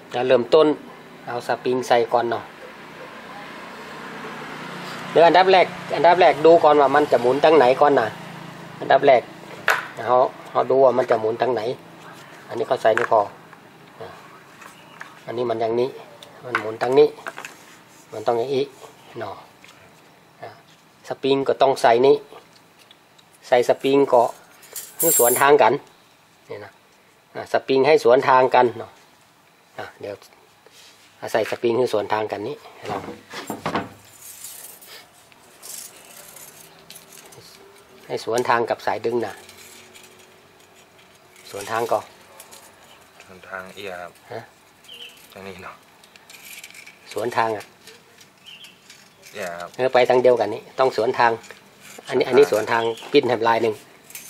จะเริ่มต้นเอาสปริงใส่ก่อนเนาะเดี๋ยวอันดับแรกดูก่อนว่ามันจะหมุนตั้งไหนก่อนนะอันดับแรกเขาดูว่ามันจะหมุนตั้งไหนอันนี้เขาใส่นี่พออันนี้มันอย่างนี้มันหมุนตั้งนี้มันต้องอย่างนี้เนาะสปริงก็ต้องใส่นี้ใส่สปริงก็ให้สวนทางกันเนี่ยนะสปริงให้สวนทางกันเนาะเดี๋ยวใส่สปริงให้สวนทางกันนี้ลองให้สวนทางกับสายดึงนะสวนทางก็สวนทางเอียครับอันนี้เนาะสวนทางเอียครับไปทางเดียวกันนี้ต้องสวนทางอันนี้สวนทางปิ้นแถบลายหนึ่ง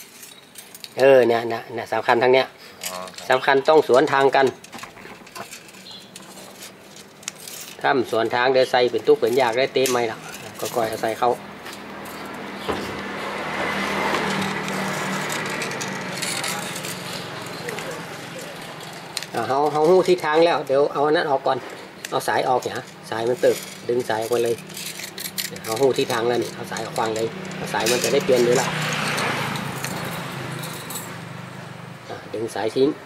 เนี่ยสำคัญทางเนี้ยสำคัญต้องสวนทางกันถ้าสวนทางเดี๋ยวใส่เป็นตุ๊กเป็นยากได้เต้ไหมล่ะก็ก่อยเอาใส่เข้าเขาหู้ทิศทางแล้วเดี๋ยวเอาอันนั้นออกก่อนเอาสายออกเนี่ยสายมันตึกดึงสายออกไปเลยเขาหู้ทิศทางแล้วนี่เอาสายออกฟังเลยสายมันจะได้เปลี่ยนด้วยล่ะดึงสายทิ้ง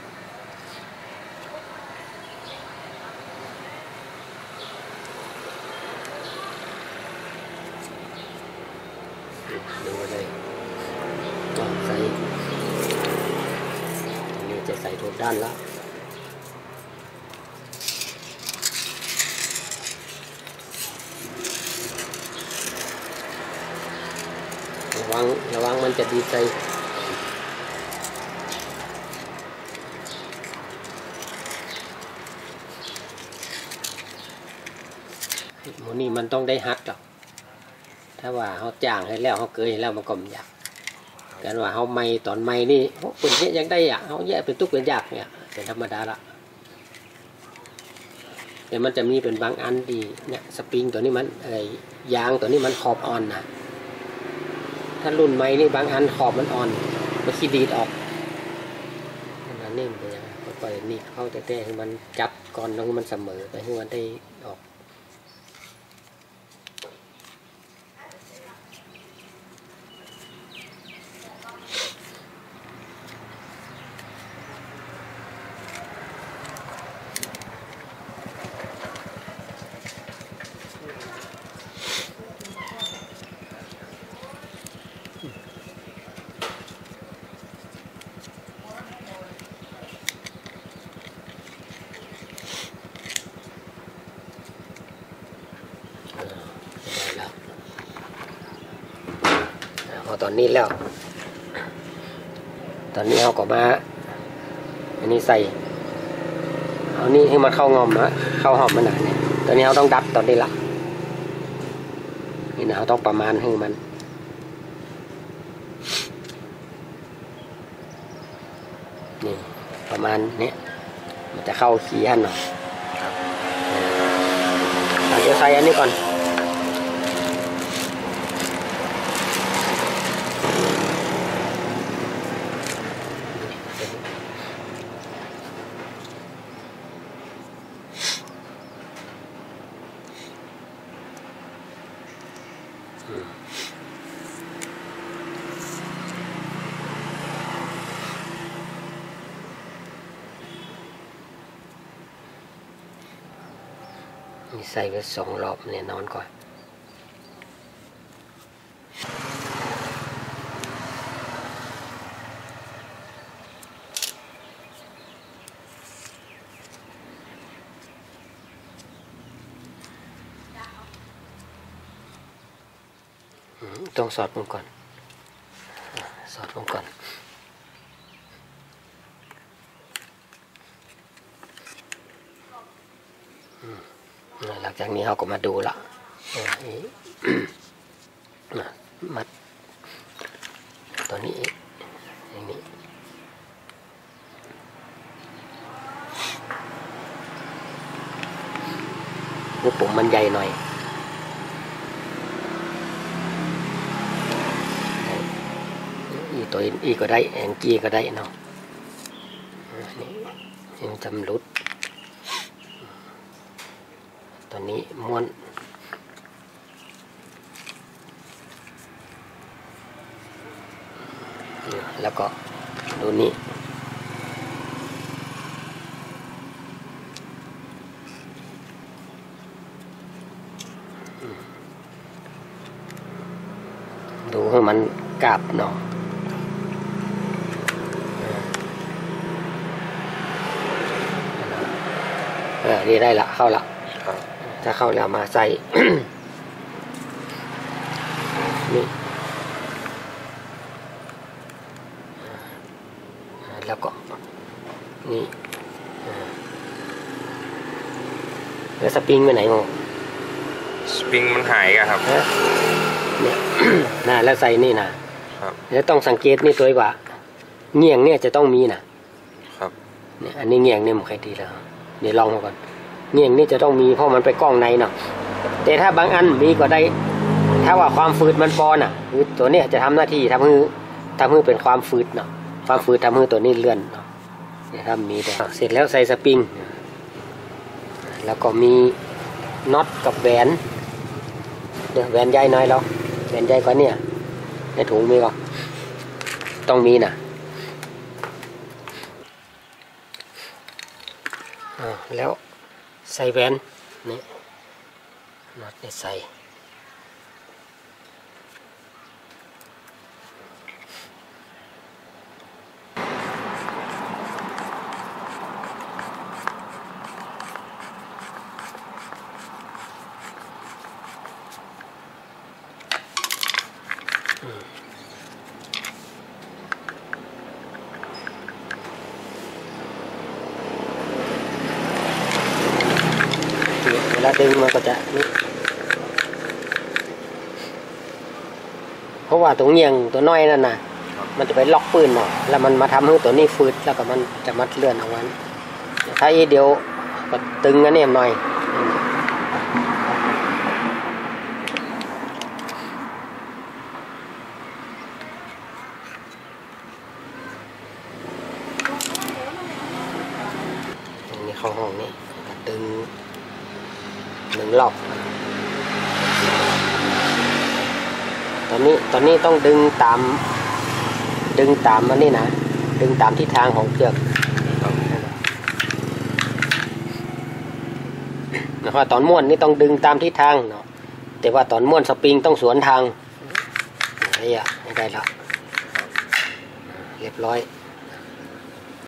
ดึงไปเลยใส่อันนี้จะใส่ทุกด้านแล้วระวังมันจะดีใจโมนี่มันต้องได้ฮักหรอกถ้าว่าเขาจ้างให้แล้วเขาเกยให้แล้วมันก็ไม่อยากกันว่าเขาไม่ตอนไม่นี่คนเนี้ยยังได้อยากเขาแยกเป็นตุ๊กเป็นยากเนี่ยเป็นธรรมดาละแต่มันจะมีเป็นบางอันดีเนี่ยสปริงตัวนี้มันยางตัวนี้มันขอบอ่อนนะถ้ารุ่นใหม่นี่บางอันขอบมันอ่อนมันขี้ดีดออกนั่นนี่มันยังค่อยๆนี่เข้าแต่ให้มันจับก่อนแล้วมันเสมอไปให้มันได้ออกตอนนี้แล้วตอนนี้เอาก็มาอันนี้ใส่เอานี่ให้มันเข้างอมนะเข้าหอมมันหนาเนี่ยตอนนี้เราต้องดัดตอนนี้ละนี่นะเราต้องประมาณให้มันนี่ประมาณนี้มันจะเข้าขี้อันหน่อยเดี๋ยวใส่อันนี้ก่อนใส่ไป2 รอบเนี่ยนอนก่อนต้องสอดลงก่อนสอดลงก่อนหลังจากนี้เราก็มาดูละมัดตัวนี้อย่างนี้ลูกปุ่มมันใหญ่หน่อยตัวอีก็ได้แองกี้ก็ได้เนาะนี่จำรุดนี้ม้วนแล้วก็ดูนี่ดูให้มันกราบเนาะนี่ได้ละเข้าละครับถ้าเข้าแล้วมาใส่ นี่แล้วก็นี่แล้วสปริงไปไหนงงสปริงมันหายกันครับเนี่ย น่ะแล้วใส่นี่นะครับ แล้วต้องสังเกตนี่ตัวว่าเงี่ยงเนี่ยจะต้องมีนะครับ เนี่ยอันนี้เงี่ยงเนี่ยมันใครดีแล้วเดี๋ยวลองมาก่อนเงี่ยงนี่จะต้องมีเพราะมันไปกล้องในเนาะแต่ถ้าบางอันมีก็ได้ถ้าว่าความฝืดมันปอนคือตัวเนี้ยจะทำหน้าที่ทำให้เป็นความฝืดเนาะความฝืดทำให้ตัวนี้เลื่อนเนาะเนี่ยถ้ามีแต่เสร็จแล้วใส่สปริงแล้วก็มีน็อตกับแหวนเดี๋ยวแหวนใหญ่น้อยแล้วแหวนใหญ่กว่าเนี่ยในถุงมีก็ต้องมีนะแล้วใส่แหวนนี่น็อตใส่เวลาดึงมันก็จะนี่เพราะว่าตรงเงียงตัวน้อยนั่นนะมันจะไปล็อกปืนเนาะแล้วมันมาทำให้ตัวนี้ฟืดแล้วก็มันจะมัดเลื่อนเอาไว้ถ้าอีเดียวก็ตึงอันนี้หน่อยนี่เข้าห้องนี่ดึง1 รอบตอนนี้ต้องดึงตามมันนี่นะดึงตามทิศทางของเชือกเพราะตอนม้วนนี่ต้องดึงตามทิศทางเนาะแต่ว่าตอนม้วนสปริงต้องสวนทางนี่อ่ะได้แล้วเรียบร้อย